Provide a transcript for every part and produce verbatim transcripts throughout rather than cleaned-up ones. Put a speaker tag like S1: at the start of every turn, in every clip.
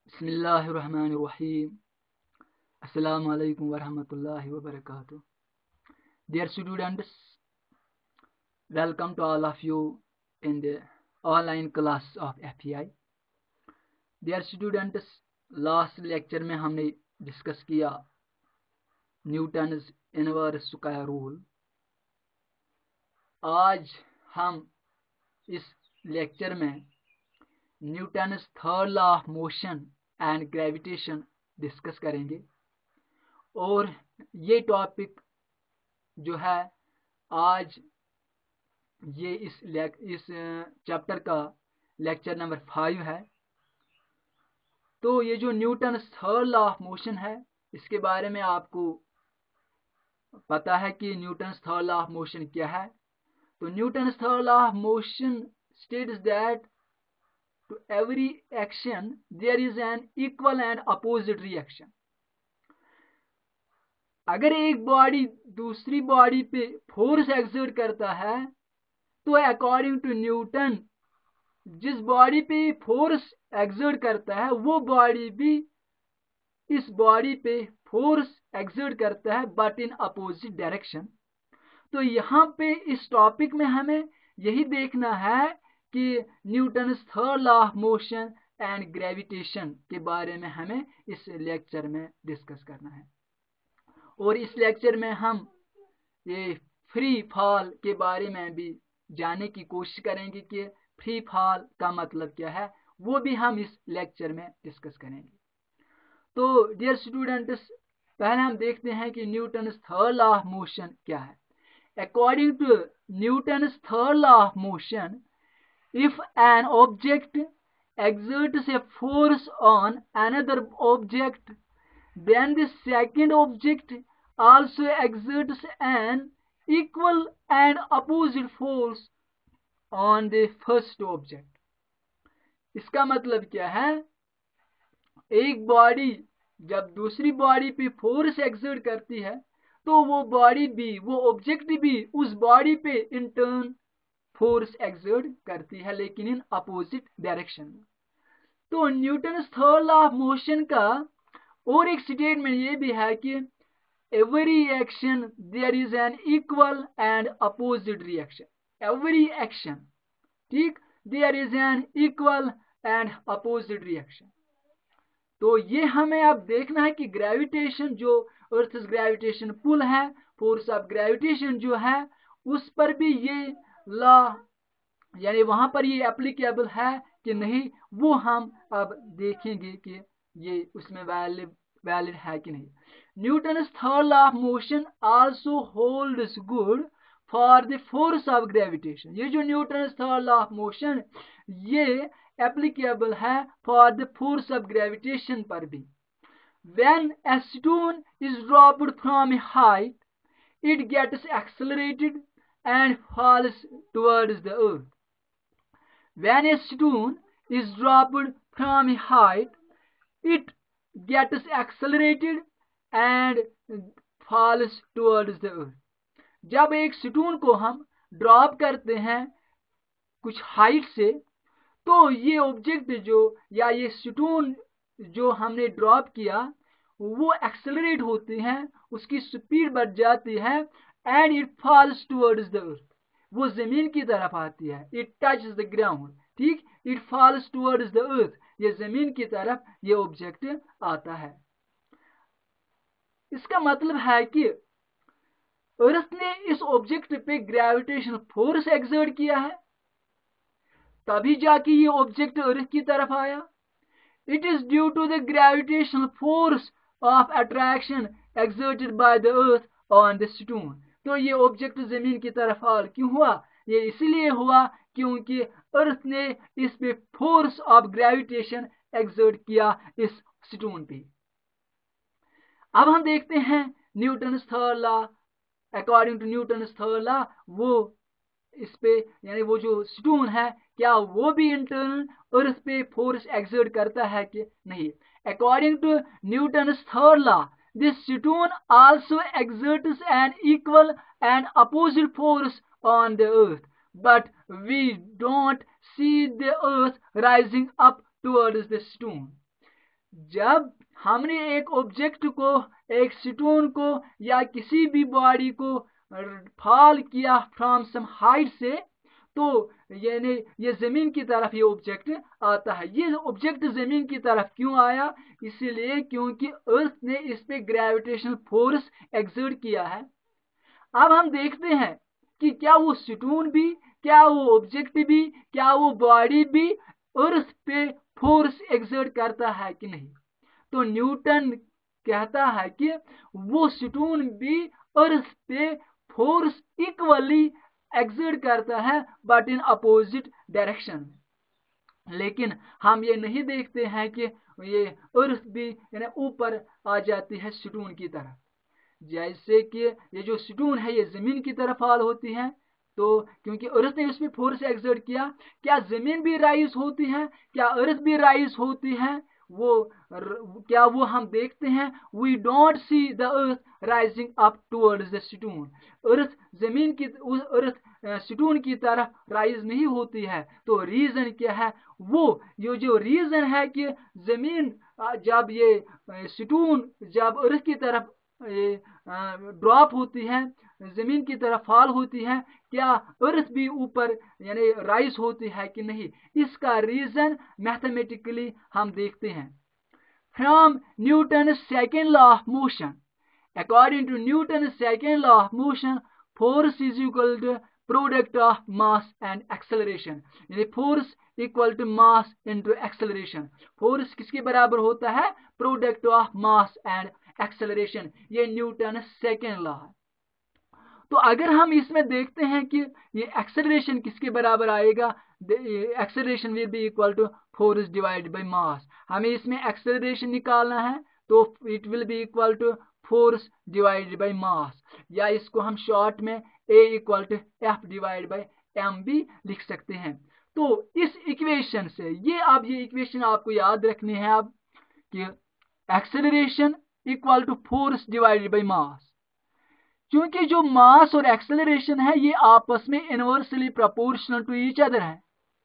S1: Bismillahirrahmanirrahim. Assalamu alaikum warahmatullahi wabarakatuh. Dear students, welcome to all of you in the online class of F E I. Dear students, last lecture में हमने discuss किया Newton's inverse square rule. आज हम इस lecture में Newton's third law of motion and gravitation discuss करेंगे और ये टॉपिक जो है आज ये इस इस चैप्टर का लेक्चर नंबर फाइव है. तो ये जो Newton's third law of motion है इसके बारे में आपको पता है कि Newton's third law of motion क्या है. तो Newton's third law of motion states that to every action there is an equal and opposite reaction. अगर एक बॉडी दूसरी बॉडी पे फोर्स एक्सर्ट करता है तो अकॉर्डिंग टू न्यूटन जिस बॉडी पे फोर्स एक्सर्ट करता है वो बॉडी भी इस बॉडी पे फोर्स एक्सर्ट करता है बट इन अपोजिट डायरेक्शन. तो यहाँ पे इस टॉपिक में हमें यही देखना है कि Newton's third law of motion and gravitation के बारे में हमें इस लेक्चर में डिस्कस करना है. और इस लेक्चर में हम ये फ्री फॉल के बारे में भी जानने की कोशिश करेंगे कि फ्री फॉल का मतलब क्या है, वो भी हम इस लेक्चर में डिस्कस करेंगे. तो डियर स्टूडेंट्स, पहले हम देखते हैं कि Newton's third law of motion क्या है. According to Newton's third law of motion, if an object exerts a force on another object, then the second object also exerts an equal and opposite force on the first object. इसका मतलब क्या है, एक body जब दूसरी body पे force exert करती है तो वो बॉडी भी वो ऑब्जेक्ट भी उस बॉडी पे इन टर्न फोर्स एक्सर्ट करती है लेकिन इन अपोजिट डायरेक्शन में. तो न्यूटन्स थर्ड लॉ ऑफ मोशन का और एक स्टेटमेंट ये भी है कि every action there is an equal and opposite reaction. Every action, ठीक, there is an equal and opposite reaction. तो ये हमें अब देखना है कि ग्रेविटेशन जो अर्थ ग्रेविटेशन पुल है, फोर्स ऑफ ग्रेविटेशन जो है उस पर भी ये लॉ यानी वहां पर ये एप्लीकेबल है कि नहीं, वो हम अब देखेंगे कि ये उसमें वैलिड वैलिड है कि नहीं. Newton's third law of motion also holds good for the force of gravitation. ये जो Newton's third law of motion ये एप्लीकेबल है for the force of gravitation पर भी. When a stone is dropped from a height, it gets accelerated and falls towards the earth. When a stone is dropped from a height, it gets accelerated and falls towards the earth. जब एक stone को हम drop करते हैं कुछ height से तो ये ऑब्जेक्ट जो या ये स्टोन जो हमने ड्रॉप किया वो एक्सेलरेट होती हैं, उसकी स्पीड बढ़ जाती है and it falls towards the earth. वो जमीन की तरफ आती है. it touches the ground, ठीक, it falls towards the earth. ये जमीन की तरफ ये ऑब्जेक्ट आता है. इसका मतलब है कि अर्थ ने इस ऑब्जेक्ट पे ग्रेविटेशन फोर्स एक्सर्ट किया है तभी जाके ये ऑब्जेक्ट अर्थ की तरफ आया. it is due to the gravitational force of attraction exerted by the earth on the stone. तो ये ऑब्जेक्ट जमीन की तरफ फॉल क्यों हुआ, ये इसलिए हुआ क्योंकि अर्थ ने इस पे फोर्स ऑफ ग्रेविटेशन एक्सर्ट किया इस स्टोन पे. अब हम देखते हैं Newton's third law. According to Newton's third law वो इस पे यानी वो जो स्टोन है क्या वो भी इंटरनल अर्थ पे फोर्स एक्सर्ट करता है कि नहीं. According to Newton's third law, this stone also exerts an equal and opposite force on the earth, but we don't see the earth rising up towards the stone. जब हमने एक object को, एक stone को या किसी भी बॉडी को फॉल किया फ्रॉम सम हाइट से, तो यानी ये जमीन की तरफ ये ऑब्जेक्ट आता है। ये ऑब्जेक्ट जमीन की तरफ क्यों आया? इसलिए क्योंकि अर्थ ने इस पे ग्रेविटेशनल फोर्स एक्सर्ट किया है। अब हम देखते हैं कि क्या वो स्टोन भी, क्या वो ऑब्जेक्ट भी, क्या वो बॉडी भी अर्थ पे फोर्स एक्सर्ट करता है कि नहीं। तो न्यूटन कहता है कि वो स्टोन भी अर्थ पे फोर्स इक्वली एक्सर्ट करता है, बट इन अपोजिट डायरेक्शन। लेकिन हम ये नहीं देखते हैं कि ये अर्थ भी यानी ऊपर आ जाती है स्टोन की तरफ। जैसे कि ये जो स्टोन है ये जमीन की तरफ फॉल होती है, तो क्योंकि अर्थ ने उस पर फोर्स एक्सर्ट किया। क्या जमीन भी राइज होती है? क्या अर्थ भी राइज होती है? वो क्या वो हम देखते हैं? We don't see the earth rising up towards the stone. Earth जमीन की, उस अर्थ स्टोन की तरफ राइज नहीं होती है। तो रीजन क्या है? वो ये जो रीजन है कि जमीन जब ये स्टोन जब अर्थ की तरफ ड्रॉप होती है, जमीन की तरफ फॉल होती है, क्या अर्थ भी ऊपर यानी राइज होती है कि नहीं? इसका रीजन मैथमेटिकली हम देखते हैं। From Newton second law of motion, according to Newton second law of motion, force is equal to product of mass and acceleration. यानी force equal to mass into acceleration. Force किसके बराबर होता है? Product of mass and acceleration. ये Newton second law है। तो अगर हम इसमें देखते हैं कि ये एक्सेलरेशन किसके बराबर आएगा, acceleration will be equal to force divided by mass. हमें इसमें एक्सेलरेशन निकालना है, तो it will be equal to force divided by mass, या इसको हम शॉर्ट में A equal to F divide by M भी लिख सकते हैं। तो इस इक्वेशन से ये अब ये इक्वेशन आपको याद रखनी है अब कि acceleration equal to force divided by mass. क्योंकि जो मास और एक्सेलरेशन है ये आपस में inversely proportional to each other है।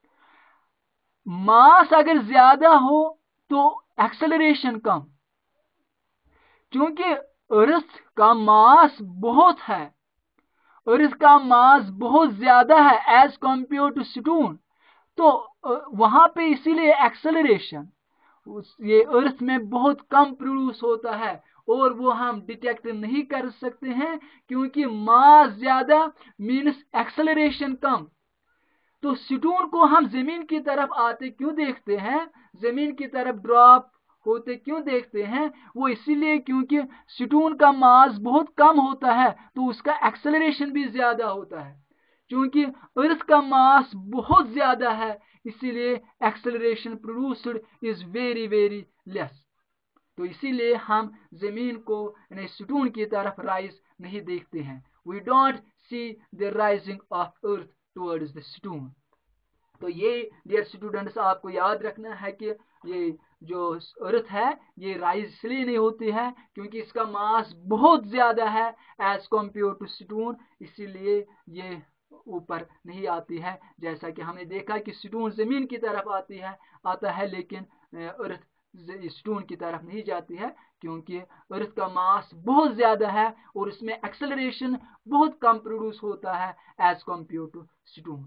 S1: मास अगर ज्यादा हो तो एक्सेलरेशन कम। क्योंकि अर्थ का मास बहुत है, अर्थ का मास बहुत ज्यादा है एज कंपेयर टू स्टोन, तो वहां पे इसीलिए एक्सेलरेशन ये अर्थ में बहुत कम प्रोड्यूस होता है, और वो हम डिटेक्ट नहीं कर सकते हैं क्योंकि मास ज्यादा मीन्स एक्सेलरेशन कम। तो स्टोन को हम जमीन की तरफ आते क्यों देखते हैं, जमीन की तरफ ड्रॉप होते क्यों देखते हैं? वो इसीलिए क्योंकि स्टोन का मास बहुत कम होता है, तो उसका एक्सेलरेशन भी ज्यादा होता है। क्योंकि अर्थ का मास बहुत ज्यादा है, इसीलिए acceleration produced is very very less. तो इसीलिए हम जमीन को यानी स्टोन की तरफ राइज नहीं देखते हैं। We don't see the rising of earth towards the stone. तो ये डियर स्टूडेंट्स आपको याद रखना है कि ये जो अर्थ है ये राइज इसलिए नहीं होती है क्योंकि इसका मास बहुत ज्यादा है एज कंपेयर टू स्टोन, इसीलिए ये ऊपर नहीं आती है। जैसा कि हमने देखा कि स्टोन जमीन की तरफ आती है आता है लेकिन अर्थ स्टोन की तरफ नहीं जाती है, क्योंकि अर्थ का मास बहुत ज्यादा है और उसमें एक्सेलरेशन बहुत कम प्रोड्यूस होता है एज कंपेयर टू स्टोन।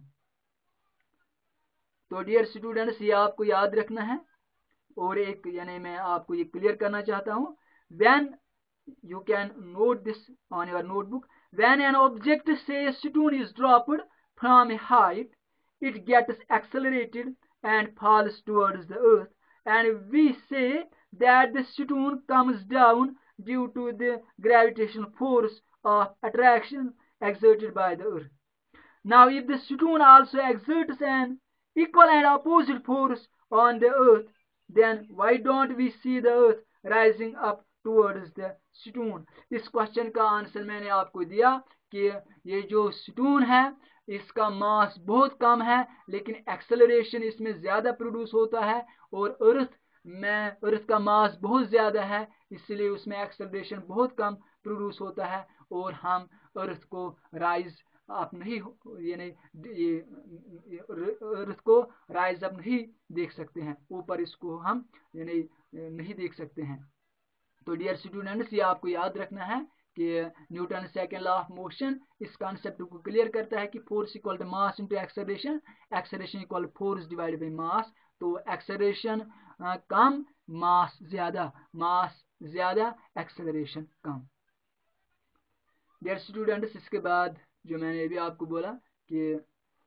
S1: तो डियर स्टूडेंट्स ये आपको याद रखना है। और एक यानी मैं आपको ये क्लियर करना चाहता हूं, when you can note this on your notebook, when an object say stone is dropped from a height, it gets accelerated and falls towards the earth, and we say that the stone comes down due to the gravitational force of attraction exerted by the earth. Now if the stone also exerts an equal and opposite force on the earth, then why don't we see the earth rising up towards the stone? इस question का answer मैंने आपको दिया कि ये जो stone है इसका मास बहुत कम है लेकिन एक्सेलरेशन इसमें ज्यादा प्रोड्यूस होता है, और अर्थ में अर्थ का मास बहुत ज्यादा है इसलिए उसमें एक्सेलरेशन बहुत कम प्रोड्यूस होता है, और हम अर्थ को राइज आप नहीं यानी ये अर्थ को राइज अप नहीं देख सकते हैं, ऊपर इसको हम यानी नहीं देख सकते हैं। तो डियर स्टूडेंट्स, ये आपको याद रखना है कि Newton second law of motion इस कॉन्सेप्ट को क्लियर करता है कि force equal to mass into acceleration, acceleration equal force divided by mass. तो एक्सेलरेशन कम, मास ज्यादा, मास ज्यादा, एक्सेलरेशन कम। डियर स्टूडेंट्स, इसके बाद जो मैंने भी आपको बोला कि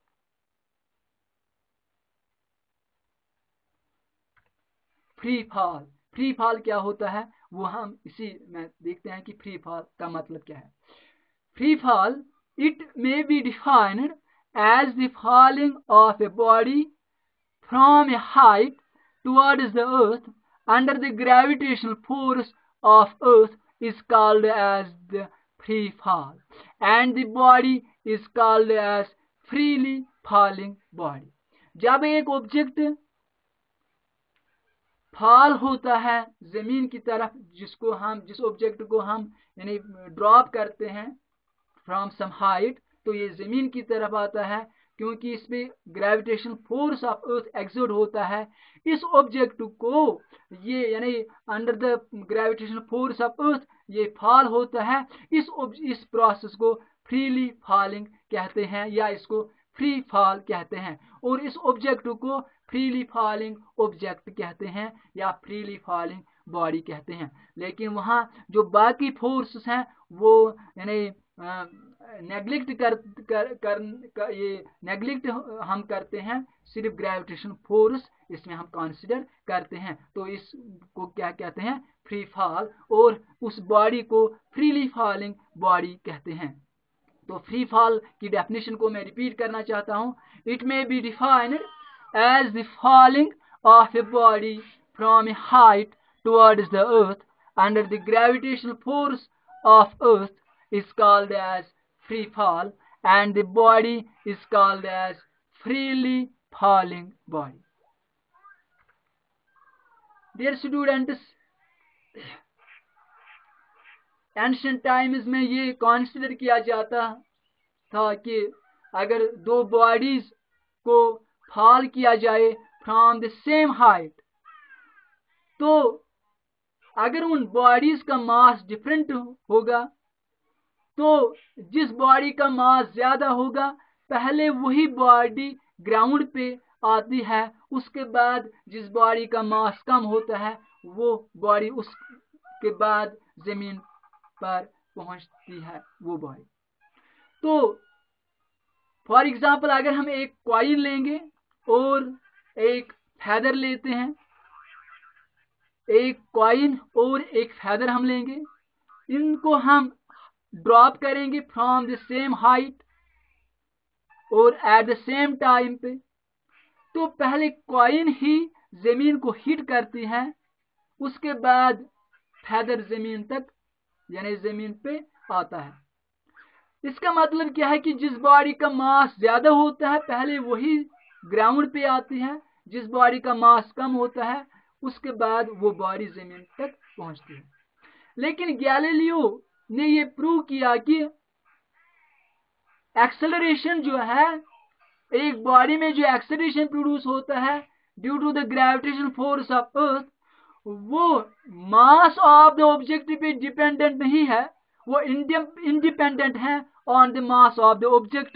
S1: फ्री फॉल, फ्री फॉल क्या होता है वो हम इसी में देखते हैं कि फ्री फॉल का मतलब क्या है। Free fall, it may be defined as the falling of a body from a height towards the earth under the gravitational force of earth is called as the free fall, and the body is called as freely falling body। जब एक object fall होता है जमीन की तरफ, जिसको हम जिस ऑब्जेक्ट को हम यानी ड्रॉप करते हैं फ्रॉम सम हाइट, तो ये जमीन की तरफ आता है क्योंकि इसमें gravitation force of earth exert होता है। इस ऑब्जेक्ट को ये यानी under the gravitation force of earth ये फॉल होता है। इस इस प्रोसेस को फ्रीली फॉलिंग कहते हैं या इसको फ्री फॉल कहते हैं, और इस ऑब्जेक्ट को फ्रीली फॉलिंग ऑब्जेक्ट कहते हैं या फ्रीली फॉलिंग बॉडी कहते हैं। लेकिन वहाँ जो बाकी फोर्सेस हैं वो यानी नेग्लेक्ट कर, कर, कर, कर ये नेग्लेक्ट हम करते हैं, सिर्फ ग्रेविटेशन फोर्स इसमें हम कंसीडर करते हैं। तो इसको क्या कहते हैं, फ्री फॉल, और उस बॉडी को फ्रीली फॉलिंग बॉडी कहते हैं। तो फ्री फॉल की डेफिनेशन को मैं रिपीट करना चाहता हूं। It may be defined as the falling of a body from a height towards the earth under the gravitational force of earth is called as free fall, and the body is called as freely falling body। Dear students, ancient times में ये consider किया जाता था कि अगर दो bodies को fall किया जाए from the same height, तो अगर उन bodies का mass different होगा तो जिस बॉडी का मास ज्यादा होगा पहले वही बॉडी ग्राउंड पे आती है, उसके बाद जिस बॉडी का मास कम होता है वो बॉडी उसके बाद जमीन पर पहुंचती है वो बॉडी। तो फॉर एग्जांपल अगर हम एक कॉइन लेंगे और एक फेदर लेते हैं, एक कॉइन और एक फेदर हम लेंगे, इनको हम ड्रॉप करेंगे फ्रॉम द सेम हाइट और एट द सेम टाइम पे, तो पहले कॉइन ही जमीन को हिट करती है, उसके बाद फेदर जमीन तक यानी जमीन पे आता है। इसका मतलब क्या है कि जिस बॉडी का मास ज्यादा होता है पहले वही ग्राउंड पे आती है, जिस बॉडी का मास कम होता है उसके बाद वो बॉडी जमीन तक पहुंचती है। लेकिन गैलीलियो ने ये प्रूव किया कि एक्सेलरेशन जो है, एक बॉडी में जो एक्सेलरेशन प्रोड्यूस होता है due to the gravitation force of earth, वो मास ऑफ द ऑब्जेक्ट पे डिपेंडेंट नहीं है, वो इंडिपेंडेंट है on the mass of the object.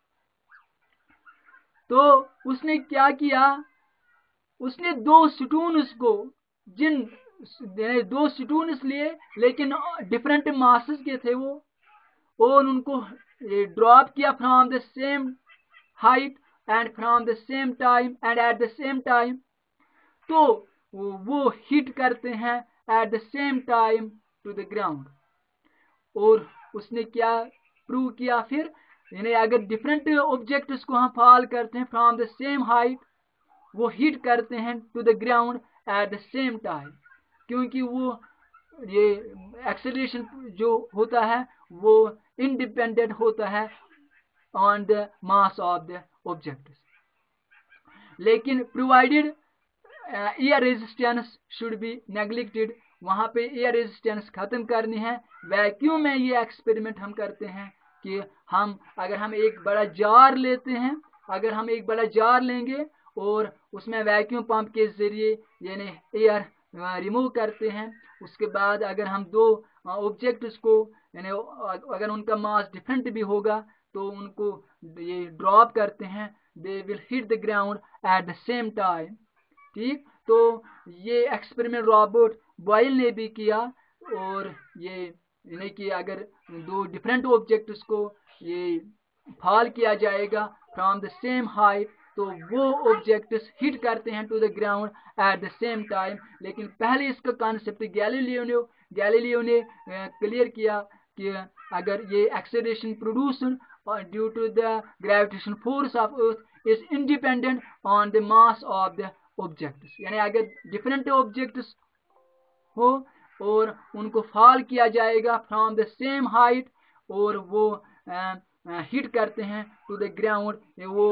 S1: तो उसने क्या किया, उसने दो स्टोन्स को, जिन दो स्टोन्स लिए लेकिन डिफरेंट मासेस के थे वो, और उनको ड्रॉप किया from the same height and from the same time and at the same time, तो वो हिट करते हैं at the same time to the ground. और उसने क्या प्रूव किया फिर, यानी अगर डिफरेंट ऑब्जेक्ट्स को हम फॉल करते हैं फ्रॉम द सेम हाइट, वो हिट करते हैं to the ground at the same time, क्योंकि वो ये एक्सेलरेशन जो होता है वो इंडिपेंडेंट होता है on the mass of the object. लेकिन provided air resistance should be neglected, वहां पे एयर रेजिस्टेंस खत्म करनी है। वैक्यूम में ये एक्सपेरिमेंट हम करते हैं कि हम अगर हम एक बड़ा जार लेते हैं, अगर हम एक बड़ा जार लेंगे और उसमें वैक्यूम पंप के जरिए यानी एयर रिमूव करते हैं, उसके बाद अगर हम दो ऑब्जेक्ट्स को यानी अगर उनका मास डिफरेंट भी होगा तो उनको ये ड्रॉप करते हैं, they will hit the ground at the same time. ठीक, तो ये एक्सपेरिमेंट रॉबर्ट बॉयल ने भी किया, और ये यानी कि अगर दो डिफरेंट ऑब्जेक्ट्स को ये फॉल किया जाएगा फ्रॉम द सेम हाइट तो वो ऑब्जेक्ट्स हिट करते हैं to the ground at the same time. लेकिन पहले इसका कॉन्सेप्ट गैलीलियो ने गैलीलियो ने क्लियर किया कि अगर ये acceleration produced due to the gravitation force of earth is independent on the mass of the objects, यानी अगर डिफरेंट ऑब्जेक्ट्स हो और उनको फॉल किया जाएगा फ्रॉम द सेम हाइट और वो हिट uh, करते हैं टू द ग्राउंड, वो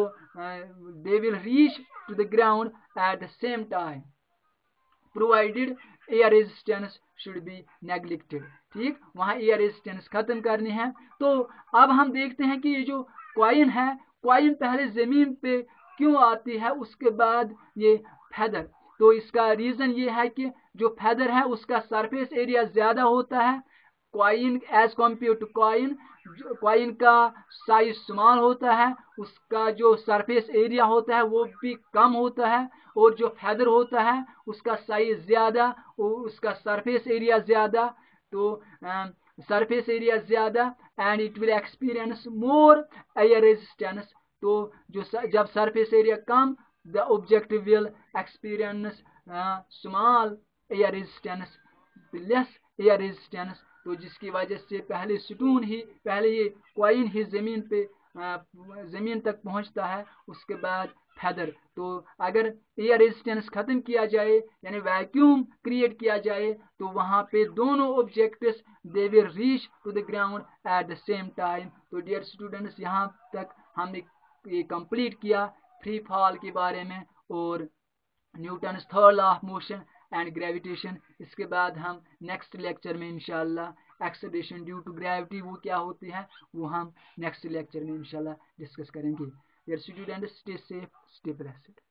S1: they will reach to the ground at the same time provided air resistance should be neglected. ठीक, वहां एयर रेजिस्टेंस खत्म करनी है। तो अब हम देखते हैं कि ये जो कॉइन है, कॉइन पहले जमीन पे क्यों आती है, उसके बाद ये फेदर। तो इसका रीजन ये है कि जो फेदर है उसका सरफेस एरिया ज्यादा होता है, coin as compare to coin, coin का साइज स्मॉल होता है, उसका जो सरफेस एरिया होता है वो भी कम होता है, और जो फेदर होता है उसका साइज ज्यादा, उसका सरफेस एरिया ज्यादा। तो सरफेस एरिया ज्यादा and it will experience more air resistance. तो जो जब सरफेस एरिया कम, the object will experience small air resistance, less air resistance. तो जिसकी वजह से पहले स्टोन ही पहले ये कॉइन ही जमीन पे जमीन तक पहुंचता है, उसके बाद फेदर। तो अगर एयर रेजिस्टेंस खत्म किया जाए यानी वैक्यूम क्रिएट किया जाए तो वहां पे दोनों objects they will reach to the ground at the same time. तो डियर स्टूडेंट्स, यहाँ तक हमने ये कंप्लीट किया फ्री फॉल के बारे में और Newton's third law of motion and gravitation. इसके बाद हम नेक्स्ट लेक्चर में इंशाल्लाह एक्सेलरेशन ड्यू टू ग्रेविटी वो क्या होती है वो हम नेक्स्ट लेक्चर में इंशाल्लाह डिस्कस करेंगे। Dear students, stay safe, stay blessed.